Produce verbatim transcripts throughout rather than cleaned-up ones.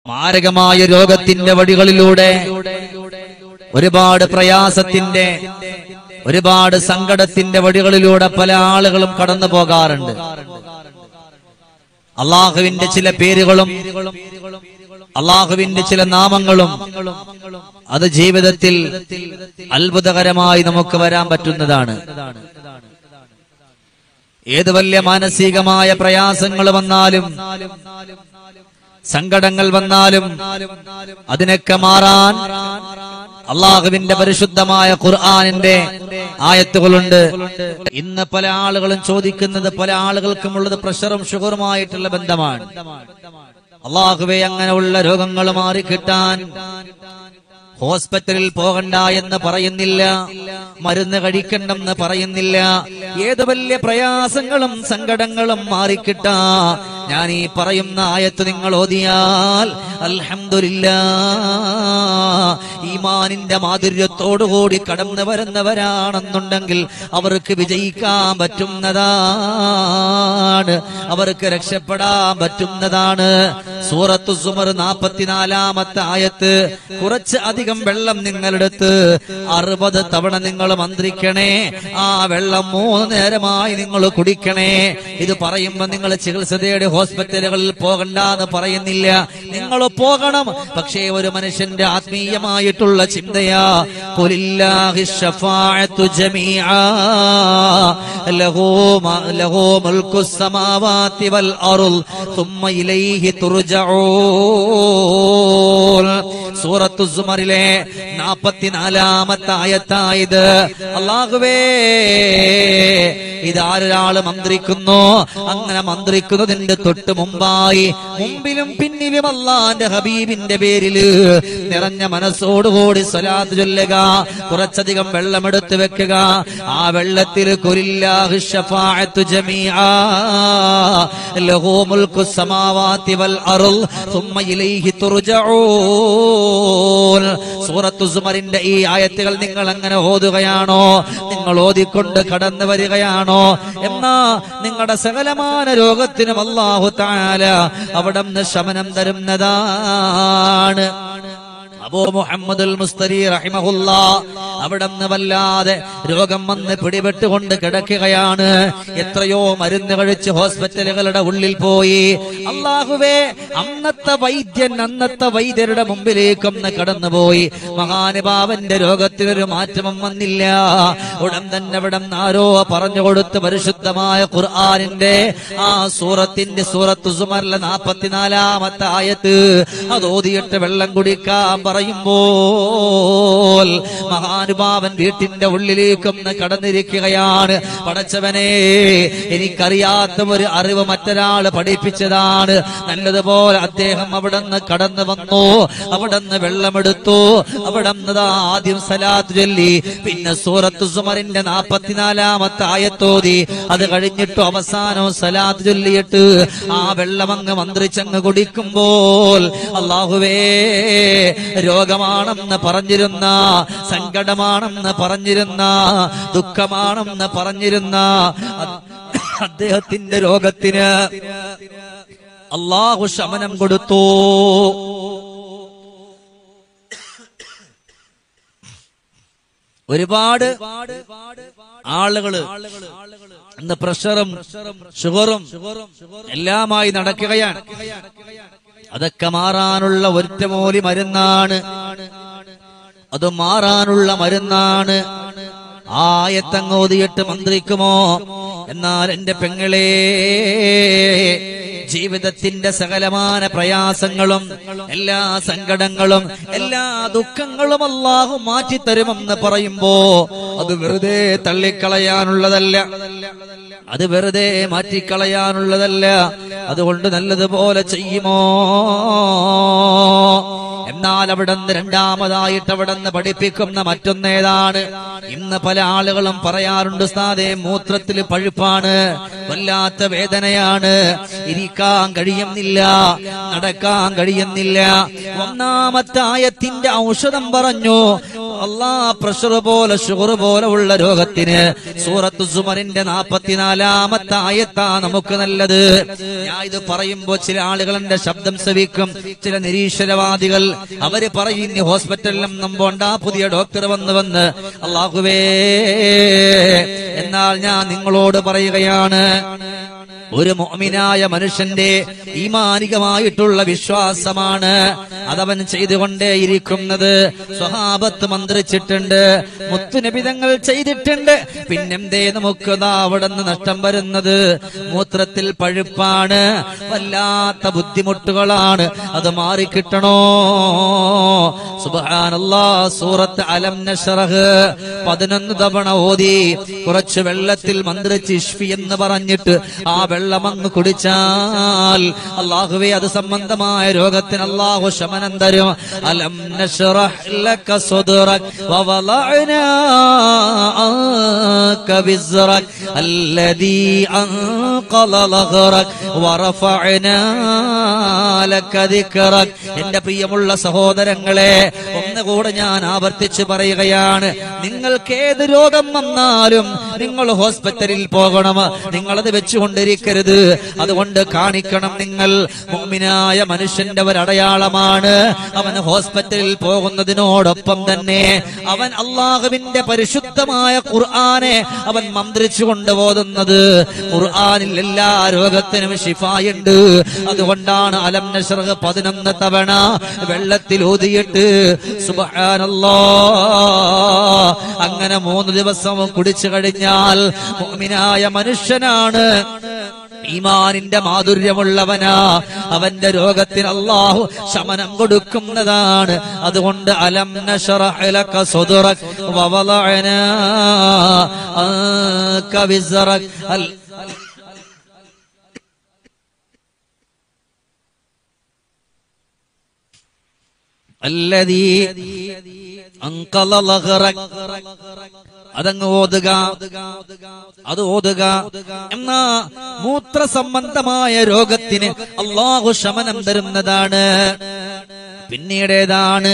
മാരകമായ രോഗത്തിന്റെ വഴികളിലൂടെ ഒരുപാട് പ്രയാസത്തിന്റെ ഒരുപാട് സങ്കടത്തിന്റെ വഴികളിലൂടെ പല ആളുകളും കടന്നു പോകാറുണ്ട്. അള്ളാഹുവിന്റെ ചില പേരുകളും അള്ളാഹുവിന്റെ ചില നാമങ്ങളും അത് ജീവിതത്തിൽ അത്ഭുതകരമായി നമുക്ക് വരാൻ പറ്റുന്നതാണ്. ഏത് വലിയ മാനസികമായ പ്രയാസങ്ങൾ വന്നാലും സങ്കടങ്ങൾ വന്നാലും അതിനൊക്കെ മാറാൻ അള്ളാഹുവിന്റെ പരിശുദ്ധമായ ഖുർആനിന്റെ ആയത്തുകളുണ്ട്. ഇന്ന് പല ആളുകളും ചോദിക്കുന്നത്, പല ആളുകൾക്കും ഉള്ളത് പ്രഷറും ഷുഗറുമായിട്ടുള്ള ബന്ധമാണ്. അള്ളാഹുവേ, അങ്ങനെയുള്ള രോഗങ്ങൾ മാറിക്കിട്ടാൻ ഹോസ്പിറ്റലിൽ പോകണ്ട എന്ന് പറയുന്നില്ല, മരുന്ന് കഴിക്കണ്ടെന്ന് പറയുന്നില്ല. ഏത് വലിയ പ്രയാസങ്ങളും സങ്കടങ്ങളും മാറിക്കിട്ടാ ഞാൻ ഈ പറയുന്ന ആയത്ത് നിങ്ങൾ ഓതിയാൽ അൽഹംദുലില്ലാഹ് ഈമാനിന്റെ മാധുര്യത്തോടുകൂടി കടന്നു വരുന്നവരാണെന്നുണ്ടെങ്കിൽ അവർക്ക് വിജയിക്കാൻ പറ്റുന്നതാണ്, അവർക്ക് രക്ഷപ്പെടാൻ പറ്റുന്നതാണ്. സൂറത്തു സുമർ നാൽപ്പത്തിനാലാമത്തെ ആയത്ത്. കുറച്ച് അധികം വെള്ളം നിങ്ങളെടുത്ത് അറുപത് തവണ നിങ്ങൾ മന്ത്രിക്കണേ. ആ വെള്ളം മൂന്ന് നേരമായി നിങ്ങൾ കുടിക്കണേ. ഇത് പറയുമ്പോ നിങ്ങൾ ചികിത്സ തേടി ഹോസ്പിറ്റലുകളിൽ പോകണ്ടെന്ന് പറയുന്നില്ല, നിങ്ങൾ പോകണം. പക്ഷേ ഒരു മനുഷ്യന്റെ ആത്മീയമായിട്ടുള്ള ചിന്തയാ, ഖുലില്ലാഹി ശഫാഅത്തു ജമീആ ലഹു ലഹു മുൽക്കുസ് സമാവാതി വൽ അർള് സുമ്മ ഇലൈഹി തുർജഊൻ. സൂറത്തു സുമറിലെ നാൽപ്പത്തിനാലാമത്തെ ആയത്തായത്. അല്ലാഹുവേ, ഇതാരൊരാള് മന്ത്രിക്കുന്നു, അങ്ങനെ മന്ത്രിക്കുന്നതിന്റെ തൊട്ട് മുമ്പായി മുമ്പിലും പിന്നിലും അല്ലാഹുവിന്റെ ഹബീബിന്റെ പേരില് നിറഞ്ഞ മനസ്സോടുകൂടി സ്വലാത്ത് ചൊല്ലുക, കുറച്ചധികം വെള്ളമെടുത്ത് വെക്കുക. ആ വെള്ളത്തിൽ ഖുലില്ലാഹി ശഫാഅത്തു ജമീആ ലഹു മുൽക്കുസ് സമാവാതി വൽ അർള് സുമ്മ ഇലൈഹി തുർജഊൻ. സൂറത്തു സുമറിന്റെ ഈ ആയത്തുകൾ നിങ്ങൾ അങ്ങനെ ഓതുകയാണോ, നിങ്ങൾ ഓതിക്കൊണ്ട് കടന്നു വരികയാണോ, എന്നാ നിങ്ങളുടെ സകലമാന രോഗത്തിനും അല്ലാഹു തആല അവിടുന്ന് ശമനം തരുന്നതാണ്. അബൂ മുഹമ്മദുൽ മുസ്തരി റഹിമഹുല്ലാഹ് അവിടുന്ന് വല്ലാതെ രോഗം വന്ന് പിടിപെട്ടുകൊണ്ട് കിടക്കുകയാണ്. എത്രയോ മരുന്ന് കഴിച്ച് ഹോസ്പിറ്റലുകളുടെ ഉള്ളിൽ പോയി. അല്ലാഹുവേ, അന്നത്തെ വൈദ്യൻ അന്നത്തെ വൈദ്യരുടെ മുമ്പിലേക്കൊന്ന് കടന്നുപോയി. മഹാനുഭാവന്റെ രോഗത്തിനൊരു മാറ്റവും വന്നില്ല. ഉടൻ തന്നെ ഇവിടെ ആരോ പറഞ്ഞു കൊടുത്ത് പരിശുദ്ധമായ ഖുർആനിന്റെ ആ സൂറത്തിന്റെ സൂറത്തു സുമറിലെ നാൽപ്പത്തിനാലാമത്തെ ആയത്ത് അത് ഓതിയിട്ട് വെള്ളം കുടിക്കാൻ പറയുമ്പോൾ മഹാനുഭാവൻ വീട്ടിന്റെ ഉള്ളിലേക്കൊന്ന് കടന്നിരിക്കുകയാണ്. പടച്ചവനെ, എനിക്കറിയാത്ത ഒരു അറിവ് മറ്റൊരാള് പഠിപ്പിച്ചതാണ്. നല്ലതുപോലെ അദ്ദേഹം അവിടെ നിന്ന് കടന്നു വന്നു, അവിടെ നിന്ന് വെള്ളമെടുത്തു, അവിടെ നിന്ന് ആദ്യം സലാത്ത് ചൊല്ലി, പിന്നെ സൂറത്തു സുമറിന്റെ നാൽപ്പത്തിനാലാമത്തെ ആയത്തോതി, അത് കഴിഞ്ഞിട്ട് അവസാനവും സലാത്ത് ചൊല്ലിയിട്ട് ആ വെള്ളമങ്ങ് മന്ത്രിച്ചങ്ങ് കുടിക്കുമ്പോൾ അല്ലാഹുവേ, രോഗമാണെന്ന് പറഞ്ഞിരുന്ന, സങ്കടമാണെന്ന് പറഞ്ഞിരുന്ന, ദുഃഖമാണെന്ന് പറഞ്ഞിരുന്ന അദ്ദേഹത്തിന്റെ രോഗത്തിന് അല്ലാഹു ശമനം കൊടുത്തു. ഒരുപാട് ആളുകള് ഇന്ന് പ്രഷറും ഷുഗറും എല്ലാമായി നടക്കുകയാണ്. അതൊക്കെ മാറാനുള്ള ഒറ്റമൂലി മരുന്നാണ്, അത് മാറാനുള്ള മരുന്നാണ്. ആയത്തങ്ങ് ഓതിയിട്ട് മന്ത്രിക്കുമോ? എന്നാൽ എന്റെ പെങ്ങളെ, ജീവിതത്തിന്റെ സകലമാന പ്രയാസങ്ങളും എല്ലാ സങ്കടങ്ങളും എല്ലാ ദുഃഖങ്ങളും അല്ലാഹു മാറ്റിത്തരുമെന്ന് പറയുമ്പോ അത് വെറുതെ തള്ളിക്കളയാനുള്ളതല്ല, അത് വെറുതെ മാറ്റിക്കളയാനുള്ളതല്ല. അതുകൊണ്ട് നല്ലതുപോലെ ചെയ്യുമോ? എന്നാൽ അവിടുന്ന് രണ്ടാമതായിട്ട് അവിടുന്ന് പഠിപ്പിക്കുന്ന മറ്റൊന്നേതാണ്. ഇന്ന് പല ആളുകളും പറയാറുണ്ട്, ഉസ്താദേ, മൂത്രത്തിൽ പഴുപ്പാണ്, വല്ലാത്ത വേദനയാണ്, ഇരിക്കാൻ കഴിയുന്നില്ല, നടക്കാൻ കഴിയുന്നില്ല. ഒന്നാമത്തെ ആയത്തിന്റെ ഔഷധം പറഞ്ഞു, അല്ലാ പ്രഷർ പോലെ ഷുഗർ പോലെ ഉള്ള രോഗത്തിന് സൂറത്തു സുമറിന്റെ നാപ്പത്തിനാലാമത്തെ ആയത്താ നമുക്ക് നല്ലത്. ഞാൻ ഇത് പറയുമ്പോ ചില ആളുകൾ എന്റെ ശബ്ദം ശ്രവിക്കും, ചില നിരീശ്വരവാദികൾ. അവര് പറയും ഈ ഹോസ്പിറ്റലിലും നമ്പോണ്ട, പുതിയ ഡോക്ടർ വന്ന് വന്ന്. അല്ലാഹുവേ, എന്നാൽ ഞാൻ നിങ്ങളോട് പറയുകയാണ്, ഒരു മുഅ്മിനായ മനുഷ്യന്റെ ഈമാനികമായിട്ടുള്ള വിശ്വാസമാണ് അതവൻ ചെയ്തുകൊണ്ടേയിരിക്കുന്നത്. സ്വഹാബത്ത് മന്ത്രിച്ചിട്ടുണ്ട്, മുത്തുനബി തങ്ങൾ ചെയ്തിട്ടുണ്ട്. പിന്നെന്തേ നമുക്ക് അവിടെ നിന്ന് നഷ്ടം വരുന്നത്? മൂത്രത്തിൽ പഴുപ്പാണ്, വല്ലാത്ത ബുദ്ധിമുട്ടുകളാണ്, അത് മാറിക്കിട്ടണോ? സുബ്ഹാനല്ലാഹ്. സൂറത്ത് അലം നശ്റഹ് പതിനൊന്ന് തവണ ഓതി കുറച്ച് വെള്ളത്തിൽ മന്ത്രിച്ച് ഇഷ്ഫി എന്ന് പറഞ്ഞിട്ട് ആ വെള്ളമങ്ങ് കുടിച്ചാൽ അല്ലാഹുവേ അത് സംബന്ധമായ രോഗത്തിന് അല്ലാഹു ശമനം തരും. അലം നശ്റഹ് ലക സദ്റക വവളഅനാ അൻക വിസ്റക അല്ലദീ അൻഖള ലഗ്റക വറഫഅനാ ലക ദിക്റക. എന്റെ പ്രിയമുള്ള സഹോദരങ്ങളെ, ഒന്നുകൂടെ ഞാൻ ആവർത്തിച്ച് പറയുകയാണ്, നിങ്ങൾക്ക് ഏത് രോഗം വന്നാലും നിങ്ങൾ ഹോസ്പിറ്റലിൽ പോകണം. നിങ്ങളത് വെച്ചുകൊണ്ടിരിക്കരുത്. അതുകൊണ്ട് കാണിക്കണം, നിങ്ങൾ മുഅ്മിനായ മനുഷ്യന്റെ ഒരു അടയാളമാണ് അവൻ ഹോസ്പിറ്റലിൽ പോകുന്നതിനോടൊപ്പം തന്നെ അവൻ അല്ലാഹുവിന്റെ പരിശുദ്ധമായ ഖുർആനെ അവൻ മന്ത്രിച്ചു കൊണ്ടുപോകുന്നത്. ഖുർആനിൽ എല്ലാ രോഗത്തിനും ശിഫായുണ്ട്. അതുകൊണ്ടാണ് അലം നശ്റഹ് പതിനൊന്ന് തവണ വെള്ളത്തിൽ ഊതിയിട്ട് സുബ്ഹാനല്ലാഹ് അങ്ങനെ മൂന്ന് ദിവസം കുടിച്ചു കഴിഞ്ഞാൽ മുഅ്മിനായ മനുഷ്യനാണ്, ഈമാനിന്റെ മാധുര്യമുള്ളവനാ. അവന്റെ രോഗത്തിന് അല്ലാഹു ശമനം കൊടുക്കുന്നതാണ്. അതുകൊണ്ട് അലം നശ്റഹ് ലക സദ്റക വവളഅനാ അൻക വിസ്റക അല്ലദീ അൻഖള ലഗ്റക. അതങ്ങ് ഓതുക, അത് ഓതുക. എന്നാ മൂത്ര സംബന്ധമായ രോഗത്തിന് അല്ലാഹു ശമനം തരുന്നതാണ്. പിന്നീടേതാണ്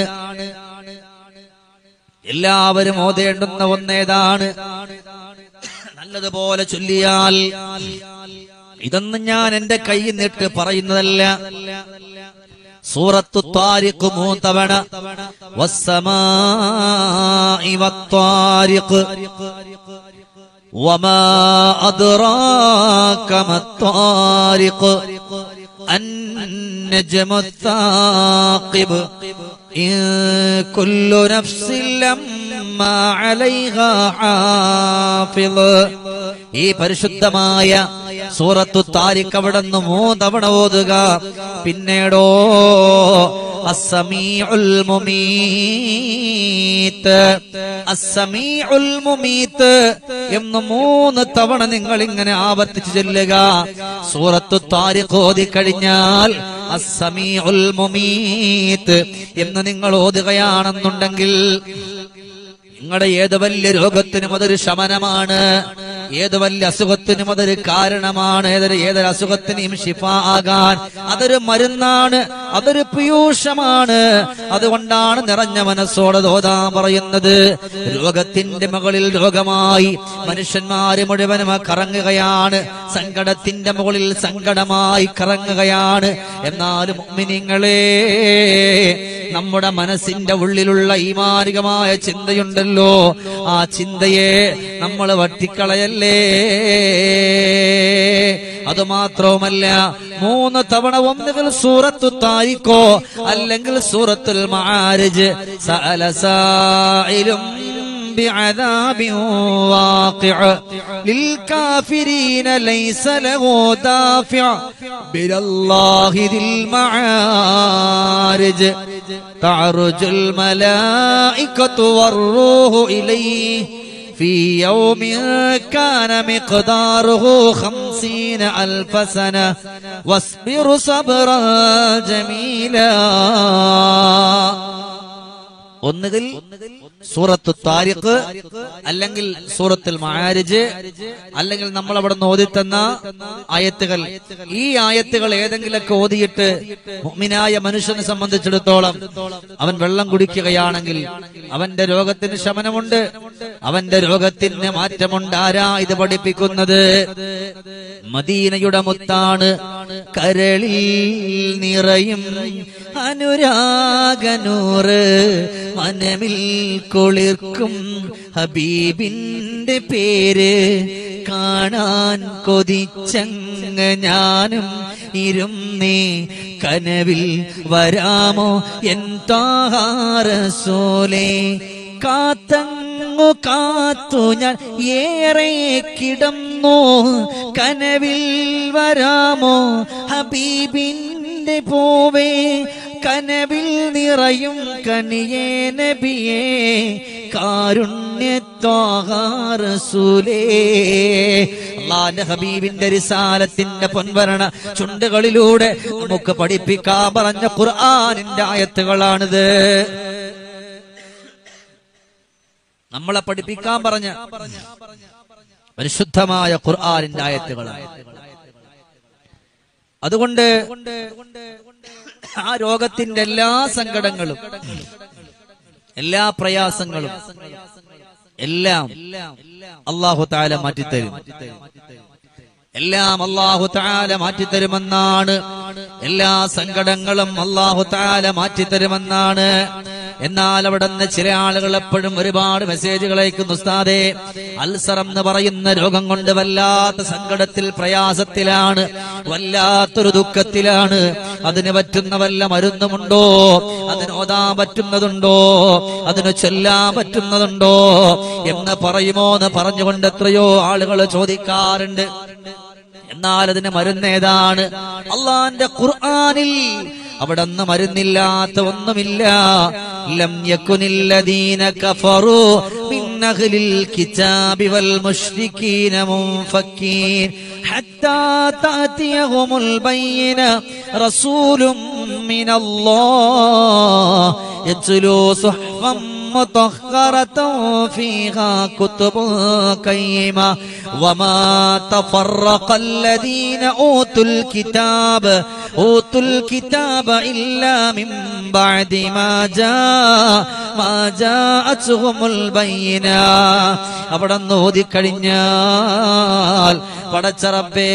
എല്ലാവരും ഓതേണ്ടുന്ന ഒന്നേതാണ്, നല്ലതുപോലെ ചൊല്ലിയാൽ. ഇതൊന്നും ഞാൻ എന്റെ കയ്യിൽ നിന്നിട്ട് പറയുന്നതല്ല. സൂറത്തു ത്വാരിഖ് മൂന്ന് തവണ, വസ്സമാഇ വത്വാരിഖ് വമാ അദ്റാക മത്വാരിഖ് അന്നജ്മു ത്വാഖിബ് ഇൻ കുല്ലു നഫ്സിൻ ലമ്മാ അലൈഹാ ഹാഫിള്. ഈ പരിശുദ്ധമായ സൂറത്തു താരിഖ് അവിടുന്ന് മൂന്ന് തവണ ഓതുക. പിന്നീടോ അസ്സമീഉൽ മുമീത്ത്, അസ്സമീഉൽ മുമീത്ത് എന്ന് മൂന്ന് തവണ നിങ്ങൾ ഇങ്ങനെ ആവർത്തിച്ച് ചൊല്ലുക. സൂറത്തു താരിഖ് ഓതി കഴിഞ്ഞാൽ അസ്സമീഉൽ മുമീത്ത് എന്ന് നിങ്ങൾ ഓതുകയാണെന്നുണ്ടെങ്കിൽ നിങ്ങളുടെ ഏത് വലിയ രോഗത്തിനും അതൊരു ശമനമാണ്, ഏത് വലിയ അസുഖത്തിനും അതൊരു കാരണമാണ്. ഏതൊരു ഏതൊരു അസുഖത്തിനും ശിഫ ആകാൻ അതൊരു മരുന്നാണ്, അതൊരു പീയൂഷമാണ്. അതുകൊണ്ടാണ് നിറഞ്ഞ മനസ്സോടെ ഓതാൻ പറയുന്നത്. രോഗത്തിന്റെ മുകളിൽ രോഗമായി മനുഷ്യന്മാര് മുഴുവനും കറങ്ങുകയാണ്, സങ്കടത്തിന്റെ മുകളിൽ സങ്കടമായി കറങ്ങുകയാണ്. എന്നാലും മുഅ്മിനീങ്ങളെ, നമ്മുടെ മനസ്സിന്റെ ഉള്ളിലുള്ള ഈമാനികമായ ചിന്തയുണ്ടല്ലോ, ആ ചിന്തയെ നമ്മൾ വട്ടിക്കളയല്ലേ. അതുമാത്രവുമല്ല, മൂന്ന് തവണ ഒന്നുകിൽ സൂറത്തു താരിഖോ അല്ലെങ്കിൽ സൂറത്തുൽ മആരിജ് സഅല സായിലും بعذاب واقع للكافرين ليس له دافع من الله ذي المعارج تعرج الملائكة والروح إليه في يوم كان مقداره خمسين ألف سنة واصبر صبرا جميلا. ഒന്നുകിൽ സൂറത്തു താരിഖ്, അല്ലെങ്കിൽ സൂറത്തുൽ മആരിജ്, അല്ലെങ്കിൽ നമ്മൾ അവിടെ നിന്ന് ഓതിത്തന്ന ആയത്തുകൾ. ഈ ആയത്തുകൾ ഏതെങ്കിലൊക്കെ ഓതിയിട്ട് മുഅ്മിനായ മനുഷ്യനെ സംബന്ധിച്ചിടത്തോളം അവൻ വെള്ളം കുടിക്കുകയാണെങ്കിൽ അവന്റെ രോഗത്തിന് ശമനമുണ്ട്, അവന്റെ രോഗത്തിന് മാറ്റമുണ്ട്. ആരാ ഇത് പഠിപ്പിക്കുന്നത്? മദീനയുടെ മുത്താണ്. കരളിൽ നിറയും അനുരാഗനൂറ്, മനമിൽ കുളിർക്കും ഹബീബിന്റെ പേര്, കാണാൻ കൊതിച്ചങ്ങ് ഞാനും ഇരുന്നേ, കനവിൽ വരാമോ എൻ ത്വാഹ റസൂലേ. കാത്തങ്ങു കാത്തു ഞാൻ ഏറെ കിടന്നു, കനവിൽ വരാമോ ഹബീബിന്റെ പൂവേ, കനവിൽ നിറയും കനിയേ നബിയേ, കാരുണ്യ ത്വാഹ റസൂലേ. അല്ലാഹുവിന്റെ ഹബീബിന്റെ റിസാലത്തിന്റെ പൊൻവരണ ചുണ്ടുകളിലൂടെ നമുക്ക് പഠിപ്പിക്കാൻ പറഞ്ഞ ഖുർആനിന്റെ ആയത്തുകളാണിത്. നമ്മളെ പഠിപ്പിക്കാൻ പറഞ്ഞ പരിശുദ്ധമായ ഖുർആനിന്റെ ആയത്തുകളാണ്. അതുകൊണ്ട് ആ രോഗത്തിന്റെ എല്ലാ സങ്കടങ്ങളും, എല്ലാ പ്രയാസങ്ങളും എല്ലാം അല്ലാഹു തആല മാറ്റിത്തരും. എല്ലാം അല്ലാഹു തആല മാറ്റിത്തരുമെന്നാണ്. എല്ലാ സങ്കടങ്ങളും അല്ലാഹു തആല മാറ്റിത്തരുമെന്നാണ്. എന്നാൽ അവിടെ നിന്ന് ചില ആളുകൾ എപ്പോഴും ഒരുപാട് മെസ്സേജുകൾ അയക്കുന്നു. ഉസ്താദേ, അൾസർ എന്ന് പറയുന്ന രോഗം കൊണ്ട് വല്ലാത്ത സങ്കടത്തിൽ, പ്രയാസത്തിലാണ്, വല്ലാത്തൊരു ദുഃഖത്തിലാണ്. അതിന് പറ്റുന്ന വല്ല മരുന്നുമുണ്ടോ? അതിന് ഓതാൻ പറ്റുന്നതുണ്ടോ? അതിന് ചൊല്ലാൻ പറ്റുന്നതുണ്ടോ എന്ന് പറയുമോ എന്ന് പറഞ്ഞുകൊണ്ട് എത്രയോ ആളുകൾ ചോദിക്കാറുണ്ട്. എന്നാൽ അതിന് മരുന്നേതാണ്? അള്ളാന്റെ ഖുർആനിൽ അവിടെ ഒന്നും മരുന്നില്ലാത്ത ഒന്നുമില്ല. ലം യകുനില്ലദീന കഫറൂ മിൻ അഹ്ലിൽ കിതാബി വൽ മുശ്രികീന മുൻഫക്കീൻ ഹത്താ തഅതിയഹുമുൽ ബയ്യിന റസൂലും മിനല്ലാഹ് യത്ലൂ സുഹ്ഫൻ مطهرة فيها كتب قيمة وما تفرق الذين أوتوا الكتاب أوتوا الكتاب إلا من بعد ما جاء ما جاءتهم البينة. അവിടെ നോദി കഴിഞ്ഞാൽ പടച്ച റബ്ബേ,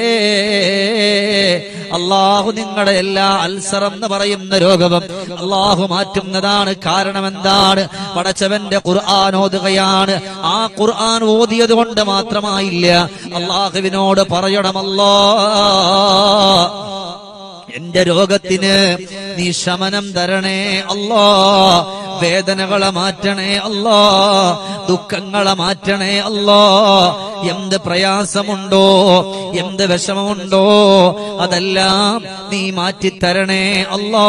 അല്ലാഹു നിങ്ങളുടെ എല്ലാ അൽസർ എന്ന് പറയുന്ന രോഗവും അല്ലാഹു മാറ്റുന്നതാണ്. കാരണം എന്താണ്? പടച്ചവന്റെ ഖുർആൻ ഓതുകയാണ്. ആ ഖുർആൻ ഓതിയത് കൊണ്ട് മാത്രമായില്ല, അല്ലാഹുവിനോട് പറയണം, അല്ലാഹ് എന്റെ രോഗത്തിന് നീ ശമനം തരണേ അല്ലാ, വേദനകളെ മാറ്റണേ അല്ലാ, ദുഃഖങ്ങളെ മാറ്റണേ അല്ലാ. എന്ത് പ്രയാസമുണ്ടോ, എന്ത് വിഷമമുണ്ടോ അതെല്ലാം നീ മാറ്റിത്തരണേ അല്ലാ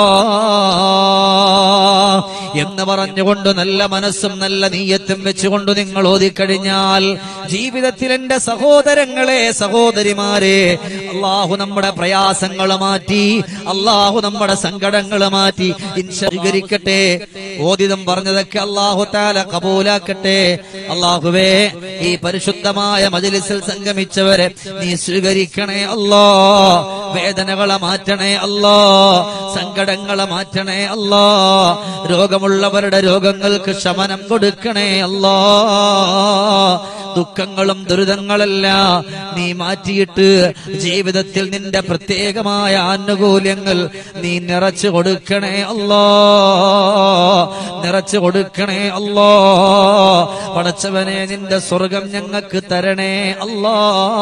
എന്ന് പറഞ്ഞുകൊണ്ട് നല്ല മനസ്സും നല്ല നീയത്തും വെച്ചുകൊണ്ട് നിങ്ങൾ ഓതിക്കഴിഞ്ഞാൽ ജീവിതത്തിൽ എന്റെ സഹോദരങ്ങളെ, സഹോദരിമാരെ, അല്ലാഹു നമ്മുടെ പ്രയാസങ്ങളെ മാറ്റി, അല്ലാഹു നമ്മുടെ സങ്കടങ്ങളെ മാറ്റി സ്വീകരിക്കട്ടെ. ഓതിതും പറഞ്ഞതൊക്കെ അല്ലാഹു തആല കബൂലാക്കട്ടെ. അല്ലാഹുവേ, ഈ പരിശുദ്ധമായ മജ്ലിസിൽ സംഗമിച്ചവരെ നീ സ്വീകരിക്കണേ അല്ലാ. വേദനകളെ മാറ്റണേ അല്ലാ, സങ്കടങ്ങളെ മാറ്റണേ അല്ലാ, രോഗമുള്ളവരുടെ രോഗങ്ങൾക്ക് ശമനം കൊടുക്കണേ അല്ലാ. ദുഃഖങ്ങളും ദുരിതങ്ങളെല്ലാം നീ മാറ്റിയിട്ട് ജീവിതത്തിൽ നിന്റെ പ്രത്യേകമായ ആനുകൂല്യങ്ങൾ നീ നിറച്ചു കൊടുക്കണേ അല്ലാ, നിറച്ചു കൊടുക്കണേ അല്ലാ. പടച്ചവനെ, നിന്റെ സ്വർഗം ഞങ്ങൾക്ക് തരണേ അല്ലാ.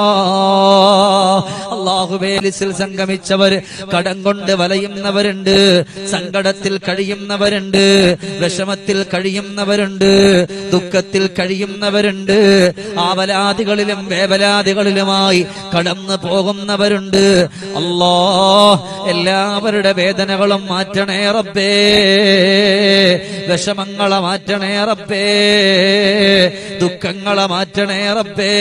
അല്ലാഹുവേ, ലിസിൽ സംഗമിച്ചവർ കടം കൊണ്ട് വലയുന്നവരുണ്ട്, സങ്കടത്തിൽ കഴിയുന്നവരുണ്ട്, വിഷമത്തിൽ കഴിയുന്നവരുണ്ട്, ദുഃഖത്തിൽ കഴിയുന്നവരുണ്ട്, ആവലാദികളിലും വേവലാദികളിലുമായി കടന്നു പോകുന്നവരുണ്ട്. അല്ലാഹ് എല്ലാവരുടെ വേദനകളും മാറ്റണേ റബ്ബേ, വിഷമങ്ങളെ മാറ്റണേ റബ്ബേ, ദുഃഖങ്ങളെ മാറ്റണേ റബ്ബേ.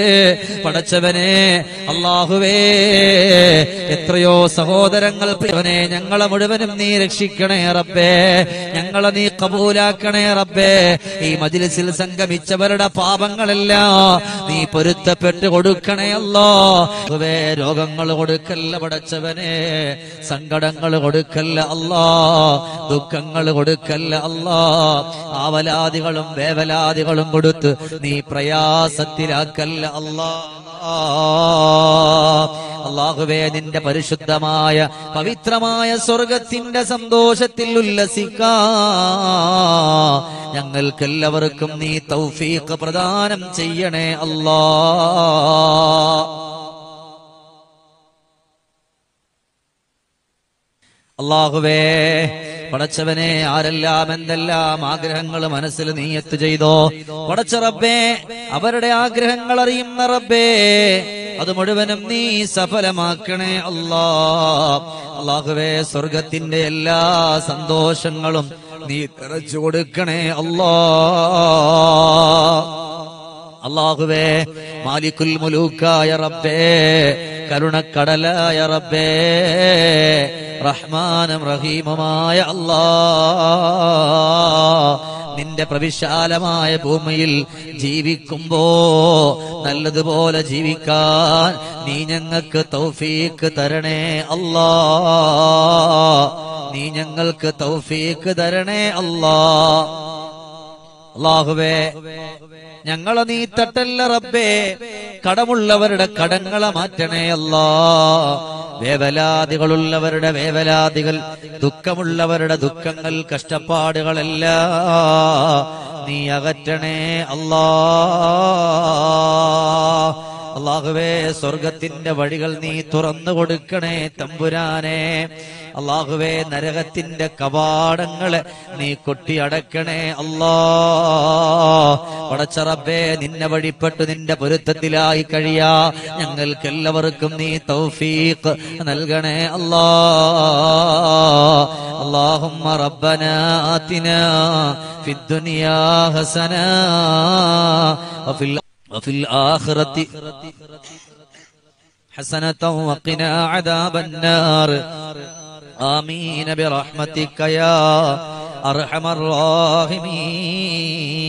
പടച്ചവനെ, അല്ലാഹുവേ, എത്രയോ സഹോദരങ്ങൾ പടച്ചവനെ ഞങ്ങളെ മുഴുവനും നീ രക്ഷിക്കണേ റബ്ബേ, ഞങ്ങളെ നീ കബൂലാക്കണേ റബ്ബേ. ഈ മജ്ലിസിൽ സംഗമിച്ചവരുടെ പാപങ്ങളെല്ലാം നീ പൊരുത്തപ്പെട്ട് കൊടുക്കണേ അല്ലാഹുവേ. രോഗങ്ങൾ കൊടുക്കല്ല പടച്ചവനെ, സങ്കടങ്ങൾ കൊടുക്കല്ല അല്ലാ, ദുഃഖങ്ങൾ കൊടുക്കല്ല അല്ലാ. ആവലാദികളും വേവലാദികളും കൊടുത്ത് നീ പ്രയാസത്തിലാക്കല്ല അല്ലാ. അല്ലാഹുവേ, നിന്റെ പരിശുദ്ധമായ പവിത്രമായ സ്വർഗത്തിന്റെ സന്തോഷത്തിൽ ഉല്ലസിക്കാ ഞങ്ങൾക്കെല്ലാവർക്കും നീ തൗഫീഖ് പ്രദാനം ചെയ്യണേ അല്ലാ. അല്ലാഹുവേ പടച്ചവനെ, ആരെല്ലാം എന്തെല്ലാം ആഗ്രഹങ്ങൾ മനസ്സിൽ നീയത്ത് ചെയ്തോ പടച്ച റബ്ബേ, അവരുടെ ആഗ്രഹങ്ങൾ അറിയുന്ന റബ്ബേ, അത് മുഴുവനും നീ സഫലമാക്കണേ അല്ലാ. അല്ലാഹുവേ, സ്വർഗത്തിന്റെ എല്ലാ സന്തോഷങ്ങളും നീ നിറച്ചു കൊടുക്കണേ അല്ലാ. അല്ലാഹുവേ, മാലിക്കുൽ മുലൂക്കായ റബ്ബേ, കരുണക്കടലായ റബ്ബേ, റഹ്മാനും റഹീമുമായ അല്ലാ, നിന്റെ പ്രവിശാലമായ ഭൂമിയിൽ ജീവിക്കുമ്പോ നല്ലതുപോലെ ജീവിക്കാൻ നീ ഞങ്ങൾക്ക് തൗഫീക്ക് തരണേ അല്ലാ. നീ ഞങ്ങൾക്ക് തൗഫീക്ക് തരണേ അല്ലാ. അല്ലാഹുവേ, ഞങ്ങളെ നീ തട്ടല്ല റബ്ബേ, കടമുള്ളവരുടെ കടങ്ങളെ മാറ്റണേ അല്ലാ. വേവലാദികളുള്ളവരുടെ വേവലാദികൾ, ദുഃഖമുള്ളവരുടെ ദുഃഖങ്ങൾ, കഷ്ടപ്പാടുകളെല്ലാം നീ അകറ്റണേ അല്ലാ. അല്ലാഹുവേ, സ്വർഗത്തിന്റെ വഴികൾ നീ തുറന്നു കൊടുക്കണേ തമ്പുരാനെ. അല്ലാഹുവേ, നരകത്തിന്റെ കവാടങ്ങളെ നീ കൊട്ടിയടക്കണേ അല്ലാ. പടച്ച റബ്ബേ, നിന്നെ വഴിപ്പെട്ടു നിന്റെ പൊരുത്തത്തിലായി കഴിയാ ഞങ്ങൾക്കെല്ലാവർക്കും നീ തൗഫീഖ് നൽകണേ അല്ലാ. اللهم ربنا آتنا في الدنيا حسنة وفي وفي الآخرة حسنة وقنا عذاب النار. آمين برحمتك يا أرحم الراحمين.